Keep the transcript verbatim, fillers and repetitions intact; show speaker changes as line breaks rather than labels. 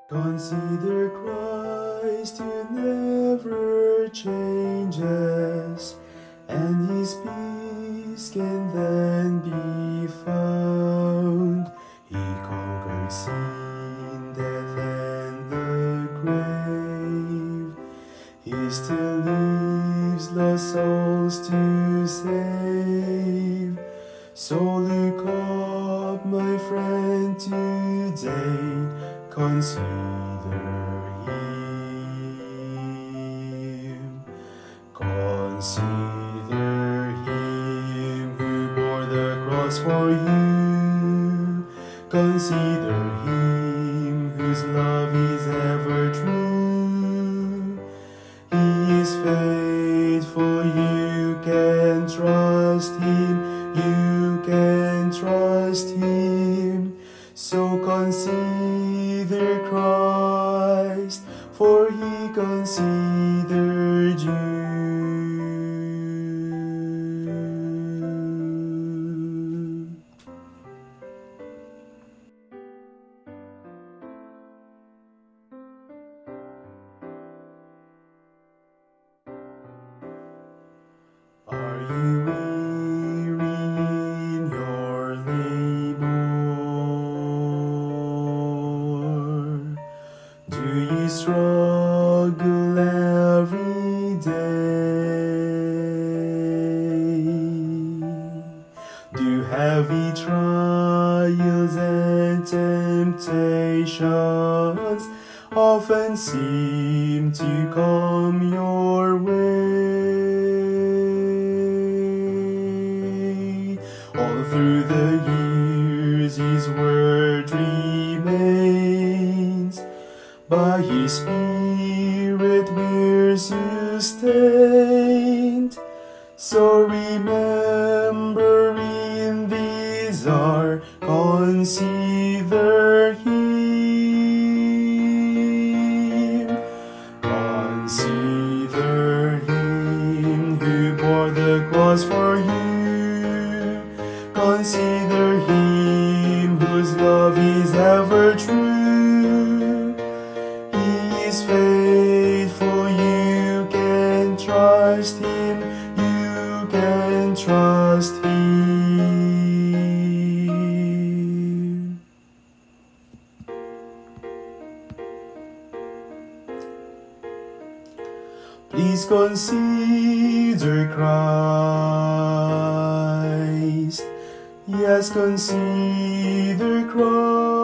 Consider Christ who never changes, and his peace can then be found. He conquered sin, death, and the grave. He still lives lost souls to save. So look up, my friend, today. Consider him. Consider him who bore the cross for you. Consider him whose love is ever true. He is faithful, you can trust him, you can trust him. So consider Christ, for he considered you. Are you weary in your labor? Do you struggle every day? Do heavy trials and temptations often seem to come your way? All through the years his word remains. By his Spirit we're sustained. So remember in these hours, consider him. Consider him who bore the cross for you. Consider him whose love is ever true. He is faithful, you can trust him, you can trust him. Please consider Christ. Yes, consider Christ.